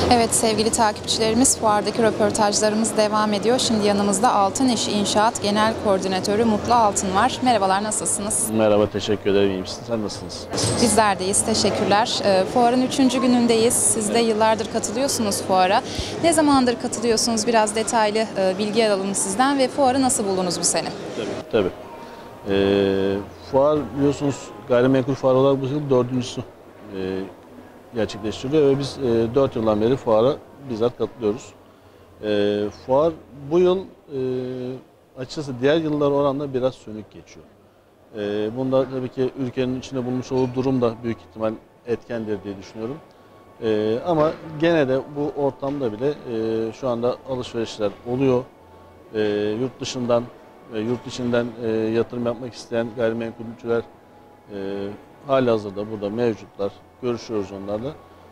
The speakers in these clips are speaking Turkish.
Evet sevgili takipçilerimiz, fuardaki röportajlarımız devam ediyor. Şimdi yanımızda Altıniş İnşaat Genel Koordinatörü Mutlu Altın var. Merhabalar, nasılsınız? Merhaba, teşekkür ederim. İyi misin? Sen nasılsınız? Bizler deyiz, teşekkürler. Fuarın 3. günündeyiz. Siz de yıllardır katılıyorsunuz fuara. Ne zamandır katılıyorsunuz? Biraz detaylı bilgi alalım sizden ve fuarı nasıl buldunuz bu sene? Tabii. Fuar biliyorsunuz gayrimenkul fuarı olarak bu yıl 4.'sü gerçekleştiriyor ve biz 4 yıldan beri fuara bizzat katılıyoruz. Fuar bu yıl açıkçası diğer yıllar oranla biraz sönük geçiyor. Bunda tabii ki ülkenin içinde bulunmuş olduğu durum da büyük ihtimal etkendir diye düşünüyorum. Ama gene de bu ortamda bile şu anda alışverişler oluyor. Yurt dışından ve yurt içinden yatırım yapmak isteyen gayrimenkulcüler halihazırda burada mevcutlar. Görüşüyoruz onlarla.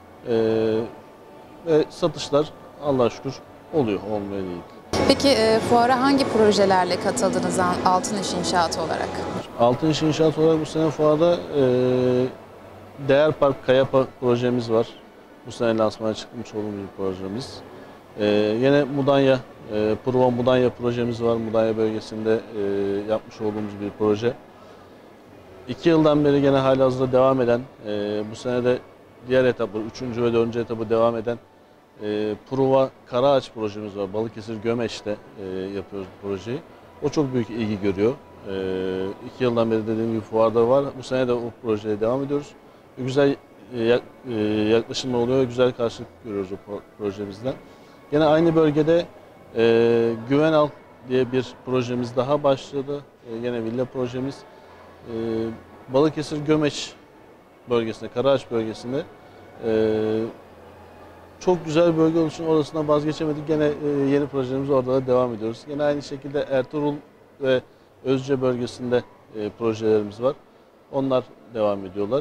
Ve satışlar Allah'a şükür oluyor, olmuyor değil. Peki fuara hangi projelerle katıldınız Altıniş İnşaat olarak? Altıniş İnşaat olarak bu sene fuarda Değer Park Kayapa projemiz var. Bu sene lansmana çıkmış olduğumuz bir projemiz. Yine Mudanya, Prova Mudanya projemiz var. Mudanya bölgesinde yapmış olduğumuz bir proje. 2 yıldan beri gene halihazırda devam eden, bu sene de diğer etapı, 3. ve 4. etapı devam eden Prova Karaağaç projemiz var. Balıkesir Gömeç'te yapıyoruz bu projeyi. O çok büyük ilgi görüyor. 2 yıldan beri dediğim gibi fuarda var. Bu sene de o projeye devam ediyoruz. Güzel yaklaşımlar oluyor, güzel karşılık görüyoruz o projemizden. Yine aynı bölgede Güvenal diye bir projemiz daha başladı. Yine villa projemiz. Balıkesir Gömeç bölgesinde, Karaağaç bölgesinde çok güzel bir bölge olduğu için orasından vazgeçemedik. Gene yeni projemiz orada da devam ediyoruz. Yine aynı şekilde Ertuğrul ve Özce bölgesinde projelerimiz var. Onlar devam ediyorlar.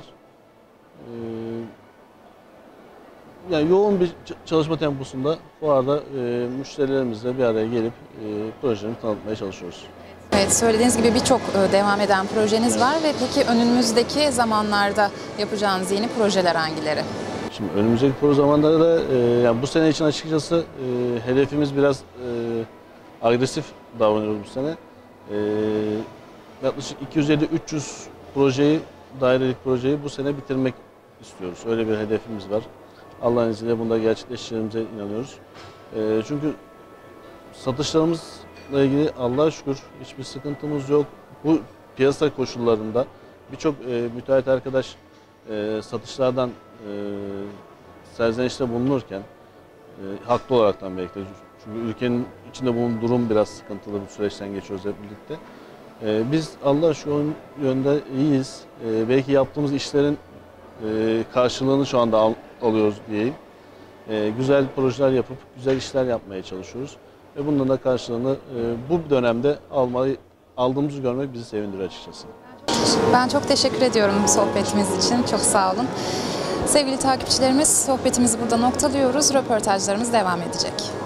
Yani yoğun bir çalışma temposunda fuarda müşterilerimizle bir araya gelip projemizi tanıtmaya çalışıyoruz. Evet, söylediğiniz gibi birçok devam eden projeniz var ve peki önümüzdeki zamanlarda yapacağınız yeni projeler hangileri? Şimdi önümüzdeki proje zamanlarda da yani bu sene için açıkçası hedefimiz biraz agresif davranıyoruz bu sene. Yaklaşık 250-300 projeyi, dairelik projeyi bu sene bitirmek istiyoruz. Öyle bir hedefimiz var. Allah'ın izniyle bunda gerçekleştireceğimize inanıyoruz. Çünkü satışlarımızla ilgili Allah'a şükür hiçbir sıkıntımız yok. Bu piyasa koşullarında birçok müteahhit arkadaş satışlardan serzenişte bulunurken haklı olaraktan belki de, çünkü ülkenin içinde bulunduğu durum biraz sıkıntılı bir süreçten geçiyoruz hep birlikte. Biz Allah'a şu yönde iyiyiz. Belki yaptığımız işlerin karşılığını şu anda alıyoruz diyeyim. Güzel projeler yapıp güzel işler yapmaya çalışıyoruz. Ve bunun da karşılığını bu dönemde aldığımızı görmek bizi sevindiriyor açıkçası. Ben çok teşekkür ediyorum bu sohbetimiz için. Çok sağ olun. Sevgili takipçilerimiz, sohbetimizi burada noktalıyoruz. Röportajlarımız devam edecek.